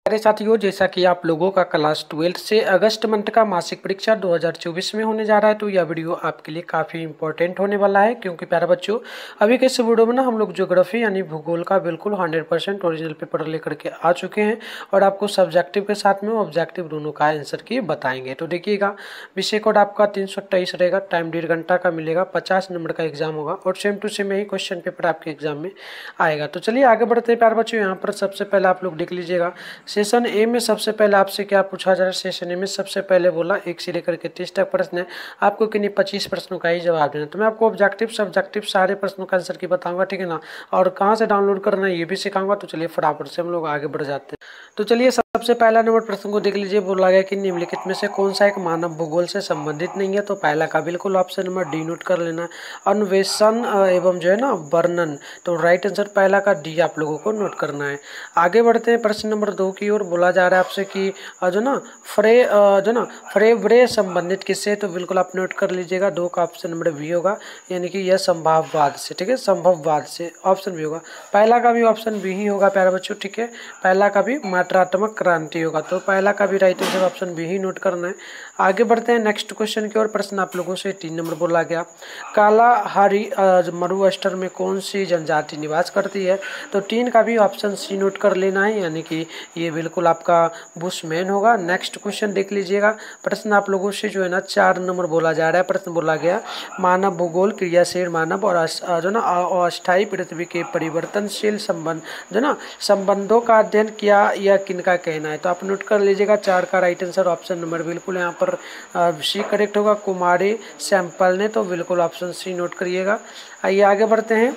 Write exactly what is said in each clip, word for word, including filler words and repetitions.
अरे साथियों, जैसा कि आप लोगों का क्लास ट्वेल्थ से अगस्त मंथ का मासिक परीक्षा दो हज़ार चौबीस में होने जा रहा है, तो यह वीडियो आपके लिए काफ़ी इंपॉर्टेंट होने वाला है। क्योंकि प्यारे बच्चों, अभी के इस वीडियो में ना हम लोग ज्योग्राफी यानी भूगोल का बिल्कुल हंड्रेड परसेंट ओरिजिनल पेपर लेकर के आ चुके हैं और आपको सब्जेक्टिव के साथ में ऑब्जेक्टिव दोनों का आंसर की बताएंगे। तो देखिएगा, विषय कोड आपका तीन सौ अट्ठाईस रहेगा, टाइम डेढ़ घंटा का मिलेगा, पचास नंबर का एग्जाम होगा और सेम टू सेम यही क्वेश्चन पेपर आपके एग्जाम में आएगा। तो चलिए आगे बढ़ते हैं प्यारे बच्चों। यहाँ पर सबसे पहले आप लोग देख लीजिएगा, सेशन ए में सबसे पहले आपसे क्या पूछा जा रहा है। सेशन ए में सबसे पहले बोला एक से लेकर के तीस तक प्रश्न है, आपको किन्हीं पच्चीस प्रश्नों का ही जवाब देना। तो मैं आपको ऑब्जेक्टिव सब्जेक्टिव सारे प्रश्नों का आंसर की बताऊंगा, ठीक है ना, और कहाँ से डाउनलोड करना है ये भी सिखाऊंगा। तो चलिए फटाफट से हम लोग आगे बढ़ जाते हैं। तो चलिए सबसे पहला नंबर प्रश्न को देख लीजिए। बोला गया कि निम्नलिखित में से कौन सा एक मानव भूगोल से संबंधित नहीं है। तो पहला का बिल्कुल ऑप्शन नंबर डी नोट कर लेना, अन्वेषण एवं जो है ना वर्णन। तो राइट आंसर पहला का डी आप लोगों को नोट करना है। आगे बढ़ते हैं प्रश्न नंबर दो की ओर। बोला जा रहा है आपसे कि जो ना फ्रे जो ना फ्रे व्रे संबंधित किससे। तो बिल्कुल आप नोट कर लीजिएगा, दो का ऑप्शन नंबर बी होगा, यानी कि यह संभाववाद से, ठीक है, संभववाद से ऑप्शन बी होगा। पहला का भी ऑप्शन बी ही होगा प्यारे बच्चों, ठीक है, पहला का भी मात्रात्मक क्रांति होगा। तो पहला का भी राइट आंसर ऑप्शन बी ही नोट करना है। आगे बढ़ते हैं नेक्स्ट क्वेश्चन की ओर। प्रश्न आप लोगों से तीन नंबर बोला गया, कालाहारी मरुस्थल में कौन सी जनजाति निवास करती है। तो तीन का भी ऑप्शन सी नोट कर लेना है, यानी कि ये बिल्कुल आपका बुशमैन होगा। नेक्स्ट क्वेश्चन देख लीजिएगा। प्रश्न आप लोगों से जो है ना चार नंबर बोला जा रहा है। प्रश्न बोला गया, मानव भूगोल क्रियाशील मानव और जो ना अस्थायी पृथ्वी के परिवर्तनशील संबंध जो ना संबंधों का अध्ययन किया, यह किनका कहना है। तो आप नोट कर लीजिएगा, चार का राइट आंसर ऑप्शन नंबर बिल्कुल यहाँ पर सी करेक्ट होगा, कुमारी सैंपल ने। तो बिल्कुल ऑप्शन सी नोट करिएगा। आइए आगे बढ़ते हैं।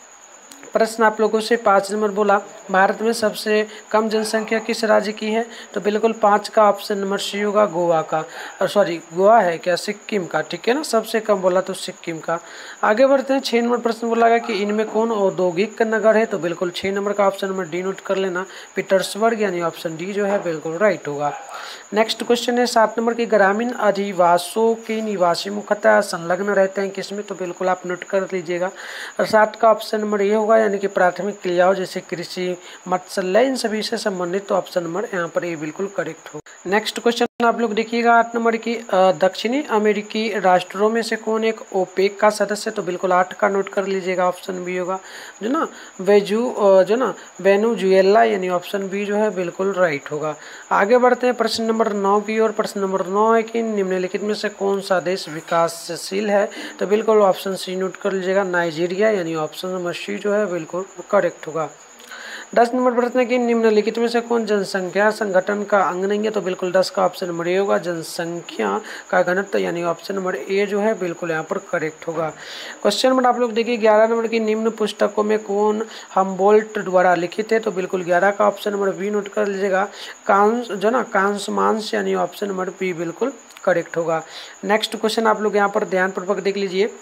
प्रश्न आप लोगों से पाँच नंबर बोला, भारत में सबसे कम जनसंख्या किस राज्य की है। तो बिल्कुल पाँच का ऑप्शन नंबर सी होगा, गोवा का, और सॉरी गोवा है क्या, सिक्किम का, ठीक है ना, सबसे कम बोला तो सिक्किम का। आगे बढ़ते हैं। छः नंबर प्रश्न बोला गया कि इनमें कौन औद्योगिक नगर है। तो बिल्कुल छः नंबर का ऑप्शन नंबर डी नोट कर लेना, पीटर्सबर्ग, यानी ऑप्शन डी जो है बिल्कुल राइट होगा। नेक्स्ट क्वेश्चन है सात नंबर की, ग्रामीण अधिवासों के निवासी मुख्यतः संलग्न रहते हैं किसमें। तो बिल्कुल आप नोट कर लीजिएगा, और सात का ऑप्शन नंबर ये होगा, यानी कि प्राथमिक क्रियाओं जैसे कृषि, मत्स्यालय, इन सभी से संबंधित। तो ऑप्शन नंबर यहाँ पर ये बिल्कुल करेक्ट हो। नेक्स्ट क्वेश्चन आप लोग देखिएगा आठ नंबर की, दक्षिणी अमेरिकी राष्ट्रों में से कौन एक ओपेक का सदस्य। तो बिल्कुल आठ का नोट कर लीजिएगा, ऑप्शन बी होगा, जो ना वेजू जो ना वेनेजुएला, यानी ऑप्शन बी जो है बिल्कुल राइट होगा। आगे बढ़ते हैं प्रश्न नंबर नौ की ओर। प्रश्न नंबर नौ है कि निम्नलिखित में से कौन सा देश विकासशील है। तो बिल्कुल ऑप्शन सी नोट कर लीजिएगा, नाइजीरिया, यानी ऑप्शन नंबर सी जो है बिल्कुल करेक्ट होगा। दस नंबर प्रश्न है कि निम्नलिखित में से कौन जनसंख्या संगठन का अंग नहीं है। तो बिल्कुल दस का ऑप्शन नंबर ए होगा, जनसंख्या का घनत्व, यानी ऑप्शन नंबर ए जो है बिल्कुल यहाँ पर करेक्ट होगा। क्वेश्चन नंबर आप लोग देखिए ग्यारह नंबर की, निम्न पुस्तकों में कौन हम्बोल्ट द्वारा लिखित है। तो बिल्कुल ग्यारह का ऑप्शन नंबर बी नोट कर लीजिएगा, कांस जो ना कांसमांस, यानी ऑप्शन नंबर बी बिल्कुल करेक्ट होगा। नेक्स्ट क्वेश्चन आप लोग यहाँ पर ध्यानपूर्वक देख लीजिए,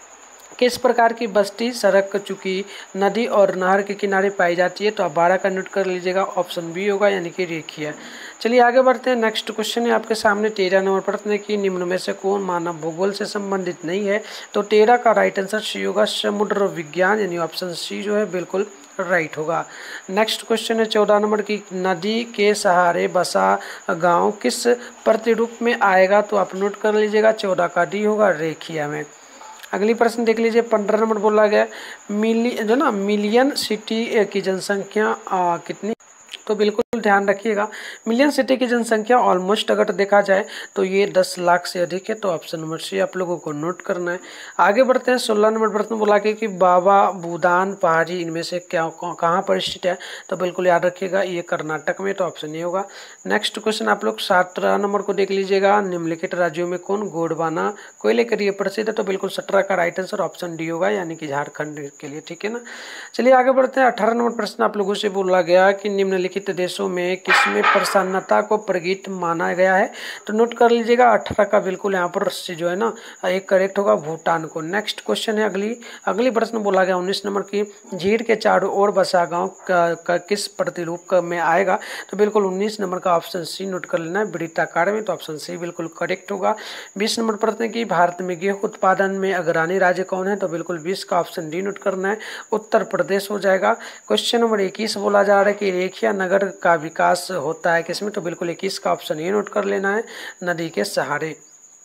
किस प्रकार की बस्ती सड़क चुकी नदी और नहर के किनारे पाई जाती है। तो आप बारह का नोट कर लीजिएगा, ऑप्शन बी होगा, यानी कि रेखीय। चलिए आगे बढ़ते हैं। नेक्स्ट क्वेश्चन है आपके सामने तेरह नंबर प्रश्न है कि निम्न में से कौन मानव भूगोल से संबंधित नहीं है। तो तेरह का राइट आंसर सी होगा, समुद्र विज्ञान, यानी ऑप्शन सी जो है बिल्कुल राइट होगा। नेक्स्ट क्वेश्चन है चौदह नंबर की, नदी के सहारे बसा गाँव किस प्रतिरूप में आएगा। तो आप नोट कर लीजिएगा, चौदह का डी होगा, रेखीय में। अगली प्रश्न देख लीजिए, पंद्रह नंबर बोला गया, मिली जो ना मिलियन सिटी की जनसंख्या आ, कितनी। तो बिल्कुल ध्यान रखिएगा, मिलियन सिटी की जनसंख्या ऑलमोस्ट अगर देखा जाए तो ये दस लाख से अधिक है। तो ऑप्शन नंबर सी आप लोगों को नोट करना है। आगे बढ़ते हैं। सोलह नंबर प्रश्न बोला गया कि बाबा बूदान पहाड़ी इनमें से क्या कहाँ पर स्थित है। तो बिल्कुल याद रखिएगा, ये कर्नाटक में। तो ऑप्शन ये होगा। नेक्स्ट क्वेश्चन आप लोग सत्रह नंबर को देख लीजिएगा, निम्नलिखित राज्यों में कौन गोंडवाना कोयले के लिए प्रसिद्ध है। तो बिल्कुल सत्रह का राइट आंसर ऑप्शन डी होगा, यानी कि झारखंड के लिए, ठीक है ना। चलिए आगे बढ़ते हैं। अठारह नंबर प्रश्न आप लोगों से बोला गया कि निम्नलिखित देशों में किसमें प्रसन्नता को प्रगति माना गया है। तो नोट कर लीजिएगा, अठारह का बिल्कुल यहाँ पर जो है ना एक करेक्ट होगा, भूटान को। नेक्स्ट क्वेश्चन है अगली अगली प्रश्न बोला गया उन्नीस नंबर की, झील के चारों ओर बसा गांव का, का किस प्रतिरूप में आएगा। तो बिल्कुल उन्नीस नंबर का ऑप्शन सी नोट कर लेना है, वृत्ताकार में। तो ऑप्शन सी बिल्कुल करेक्ट होगा। बीस नंबर प्रश्न की, भारत में गेहूं उत्पादन में अग्रणी राज्य कौन है। तो बिल्कुल बीस का ऑप्शन डी नोट करना है, उत्तर प्रदेश हो जाएगा। क्वेश्चन नंबर इक्कीस बोला जा रहा है कि रेखीय नगर का का विकास होता है किसमें, तो बिल्कुल इक्कीस का ऑप्शन ये नोट कर लेना है, नदी के सहारे।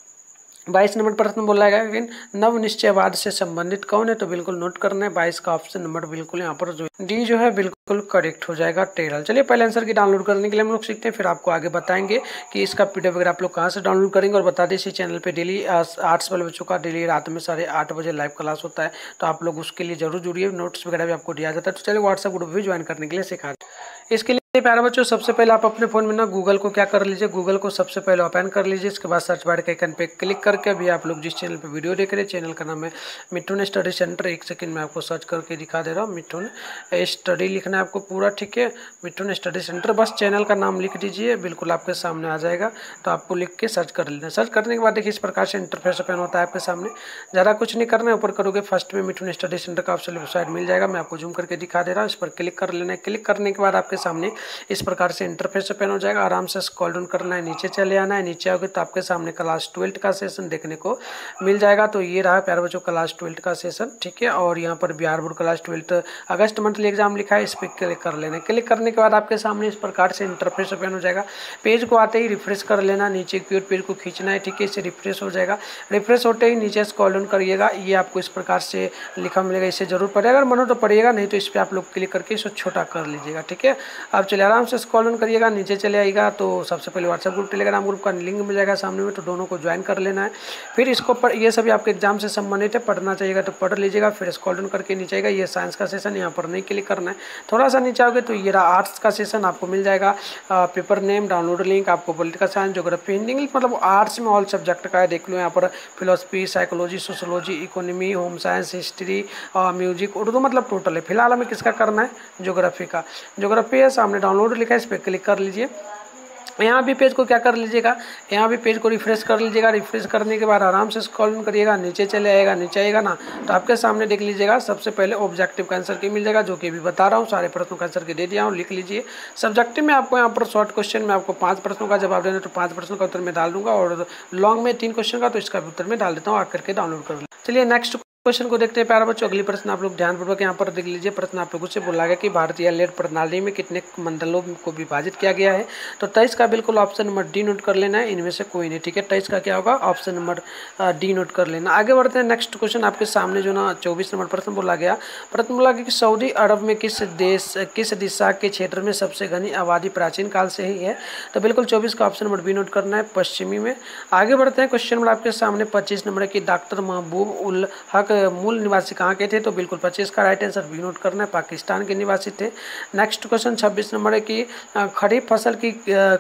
बाईस नंबर प्रश्न बोला गया कि नव निश्चयवाद से संबंधित कौन है, तो बिल्कुल नोट करना है बाईस का ऑप्शन नंबर बिल्कुल यहाँ पर जो डी जो है बिल्कुल करेक्ट हो जाएगा, टेरल। चलिए पहले आंसर की डाउनलोड करने के लिए हम लोग सीखते हैं, फिर आपको आगे बताएंगे कि इसका पीडीएफ वगैरह आप लोग कहाँ से डाउनलोड करेंगे। और बता दें इसी चैनल पे डेली आर्ट्स वाले बच्चों का डेली रात में साढ़े आठ बजे लाइव क्लास होता है, तो आप लोग उसके लिए जरूर जुड़िए, नोट्स वगैरह भी आपको दिया जाता है। तो चलिए व्हाट्सएप ग्रुप भी ज्वाइन करने के लिए सिखा दें। इसके लिए प्यारे बच्चों सबसे पहले आप अपने फोन में ना गूगल को क्या कर लीजिए, गूगल को सबसे पहले ओपन कर लीजिए। इसके बाद सर्च बार के आइकन पे क्लिक करके अभी आप लोग जिस चैनल पे वीडियो देख रहे हैं, चैनल का नाम है मिथुन स्टडी सेंटर। एक सेकंड में आपको सर्च करके दिखा दे रहा हूँ, मिथुन स्टडी लिखना है आपको पूरा, ठीक है, मिथुन स्टडी सेंटर, बस चैनल का नाम लिख दीजिए, बिल्कुल आपके सामने आ जाएगा। तो आपको लिख के सर्च कर लेना। सर्च करने के बाद देखिए इस प्रकार से इंटरफेस ओपन होता है आपके सामने। ज़्यादा कुछ नहीं करना है, ऊपर करोगे फर्स्ट में मिथुन स्टडी सेंटर का ऑप्शन वेबसाइट मिल जाएगा, मैं आपको जूम करके दिखा दे रहा हूँ। इस पर क्लिक कर लेना है। क्लिक करने के बाद आपके सामने इस प्रकार से इंटरफेस ओपन हो जाएगा। आराम से स्क्रॉल डाउन करना है, नीचे चले आना है। नीचे आओगे तो आपके सामने क्लास ट्वेल्थ का सेशन देखने को मिल जाएगा। तो ये रहा प्यारे बच्चों क्लास ट्वेल्थ का सेशन, ठीक है। और यहाँ पर बिहार बोर्ड क्लास ट्वेल्थ अगस्त मंथली एग्जाम लिखा है, इस पर क्लिक कर लेना है। क्लिक करने के बाद आपके सामने इस प्रकार से इंटरफेस ओपन हो जाएगा। पेज को आते ही रिफ्रेश कर लेना, नीचे की ओर पेज को खींचना है, ठीक है, इससे रिफ्रेश हो जाएगा। रिफ्रेश होते ही नीचे स्क्रॉल डाउन करिएगा, ये आपको इस प्रकार से लिखा मिलेगा, इसे जरूर पढ़ेगा, अगर मन हो तो पढ़िएगा, नहीं तो इस पर आप लोग क्लिक करके इसे छोटा कर लीजिएगा, ठीक है। अब चलिए आराम से स्क्रॉल डाउन करिएगा, नीचे चले आएगा तो सबसे पहले व्हाट्सएप ग्रुप टेलीग्राम ग्रुप का लिंक मिल जाएगा सामने में, तो दोनों को ज्वाइन कर लेना है। फिर इसको पढ़, ये सभी आपके एग्जाम से संबंधित है, पढ़ना चाहिएगा तो पढ़ लीजिएगा। फिर स्क्रॉल डाउन करके नीचे आएगा, ये साइंस का सेशन, यहाँ पर नहीं क्लिक करना है। थोड़ा सा नीचे आओगे तो ये रहा आर्ट्स का सेशन, आपको मिल जाएगा पेपर नेम, डाउनलोड लिंक, आपको political science, geography, Hindi, English, मतलब आर्ट्स में ऑल सब्जेक्ट का है, देख लो यहाँ पर philosophy, psychology, sociology, economy, home science, history, music, Urdu, मतलब टोटल है। फिलहाल हमें किसका करना है, ज्योग्राफी का। ज्योग्राफी है, सामने डाउनलोड लिखा है, इस पर क्लिक कर लीजिए। यहाँ भी पेज को क्या कर लीजिएगा, यहाँ भी पेज को रिफ्रेश कर लीजिएगा। रिफ्रेश करने के बाद आराम से स्क्रॉल डाउन करिएगा, नीचे चले आएगा, नीचे आएगा ना तो आपके सामने देख लीजिएगा सबसे पहले ऑब्जेक्टिव का आंसर की मिल जाएगा, जो कि अभी बता रहा हूँ, सारे प्रश्नों का आंसर की दे दिया हूँ, लिख लीजिए। सब्जेक्टिव में आपको यहाँ पर शॉर्ट क्वेश्चन में आपको पाँच प्रश्नों का जवाब देना, तो पाँच प्रश्नों का उत्तर में डाल दूंगा, और लॉन्ग में तीन क्वेश्चन का, तो इसका भी उत्तर में डाल देता हूँ, आकर के डाउनलोड कर लो। चलिए नेक्स्ट क्वेश्चन को देखते हैं प्यारे बच्चों। अगली प्रश्न आप लोग ध्यानपूर्वक यहाँ पर देख लीजिए। प्रश्न आप लोगों से बोला गया कि भारतीय लेड प्रणाली में कितने मंडलों को विभाजित किया गया है, तो तेईस का बिल्कुल ऑप्शन नंबर डी नोट कर लेना है, इनमें से कोई नहीं, ठीक है। तेईस का क्या होगा, ऑप्शन नंबर डी नोट कर लेना। आगे बढ़ते हैं, नेक्स्ट क्वेश्चन आपके सामने जो ना चौबीस नंबर प्रश्न बोला गया। प्रश्न बोला गया कि सऊदी अरब में किस देश किस दिशा के क्षेत्र में सबसे घनी आबादी प्राचीन काल से ही है, तो बिल्कुल चौबीस का ऑप्शन नंबर बी नोट करना है, पश्चिमी में। आगे बढ़ते हैं, क्वेश्चन नंबर आपके सामने पच्चीस नंबर की डॉक्टर महबूब उल हक मूल निवासी कहाँ के थे, तो बिल्कुल पच्चीस का राइट आंसर बी नोट करना है, पाकिस्तान के निवासी थे। नेक्स्ट क्वेश्चन छब्बीस नंबर है कि खरीफ फसल की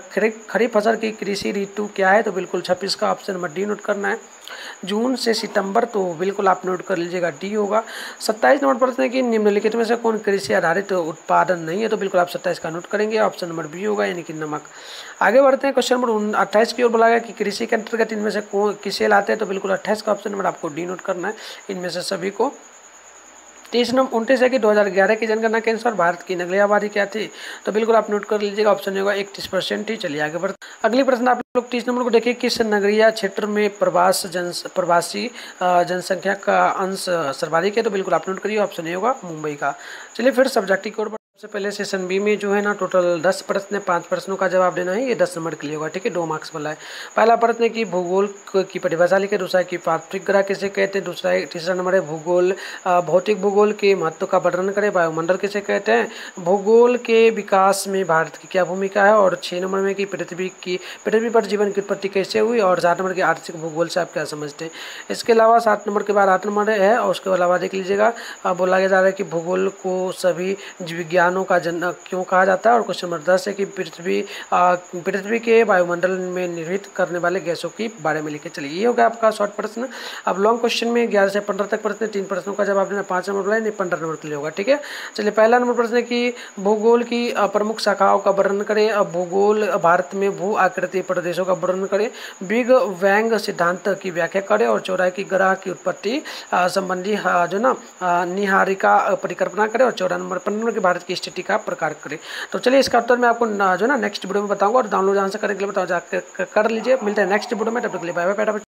खरीफ फसल की कृषि ऋतु क्या है, तो बिल्कुल छब्बीस का ऑप्शन नंबर डी नोट करना है, जून से सितंबर, तो बिल्कुल आप नोट कर लीजिएगा, डी होगा। सत्ताईस नंबर प्रश्न है कि निम्नलिखित में से कौन कृषि आधारित उत्पादन नहीं है, तो बिल्कुल आप सत्ताईस का नोट करेंगे, ऑप्शन नंबर बी होगा, यानी कि नमक। आगे बढ़ते हैं, क्वेश्चन नंबर अट्ठाईस की ओर बोला गया कि कृषि के अंतर्गत इनमें से कौन किसे लाते हैं, तो बिल्कुल अट्ठाईस का ऑप्शन नंबर आपको डी नोट करना है, इनमें से सभी को। तीस नंबर उनतीस है कि दो हज़ार ग्यारह की जनगणना के अनुसार भारत की नगरीय आबादी क्या थी, तो बिल्कुल आप नोट कर लीजिएगा, ऑप्शन होगा इकतीस परसेंट ही। चलिए आगे बढ़ते, अगली प्रश्न आप लोग तीस नंबर को देखिए, किस नगरीय क्षेत्र में प्रवास जन प्रवासी जनसंख्या का अंश सर्वाधिक है, तो बिल्कुल आप नोट करिए, ऑप्शन ए होगा मुंबई का। चलिए फिर सब्जेक्टिव की ओर सबसे पहले सेशन बी में जो है ना टोटल दस प्रश्न है, पाँच प्रश्नों का जवाब देना है, ये दस नंबर के लिए होगा, ठीक है, दो मार्क्स वाला है। पहला प्रश्न है कि भूगोल की परिभाषा लिखे, दूसरा कि पार्थिव ग्रह किसे कहते हैं, दूसरा तीसरा नंबर है भूगोल भौतिक भूगोल के महत्व का वर्णन करें, वायुमंडल किसे कहते हैं, भूगोल के विकास में भारत की क्या भूमिका है, और छः नंबर में कि पृथ्वी की पृथ्वी पर जीवन की उत्पत्ति कैसे हुई, और सात नंबर के आर्थिक भूगोल से आप क्या समझते हैं। इसके अलावा सात नंबर के बाद आठ नंबर है, और उसके अलावा देख लीजिएगा बोला जा रहा है कि भूगोल को सभी विज्ञान का जन क्यों कहा जाता है, और क्वेश्चन नंबर दस है कि पृथ्वी पृथ्वी के वायुमंडल में निर्मित करने वाले गैसों के बारे में लिखे। चलिए ये हो गया आपका शॉर्ट प्रश्न। अब लॉन्ग क्वेश्चन में ग्यारह से पंद्रह तक प्रश्न, तीन प्रश्नों का जवाब देना, पाँच नंबर वाला नहीं पंद्रह नंबर के लिए होगा, ठीक है। चलिए पहला नंबर प्रश्न है कि भूगोल की प्रमुख शाखाओं का वर्णन करें, भूगोल भारत में भू आकृति प्रदेशों का वर्णन करें, बिग बैंग सिद्धांत की व्याख्या करें, और चौराहे की ग्रह की उत्पत्ति संबंधी जो ना निहारिका परिकल्पना करें, और चौदह नंबर पंद्रह नंबर की भारत की स्थिति का प्रकार करें। तो चलिए इसका उत्तर मैं आपको जो ना नेक्स्ट वीडियो में बताऊंगा, और डाउनलोड आंसर करने के लिए बताऊँ जाकर कर लीजिए। मिलते हैं नेक्स्ट वीडियो में, तब तक के लिए बाय बाय।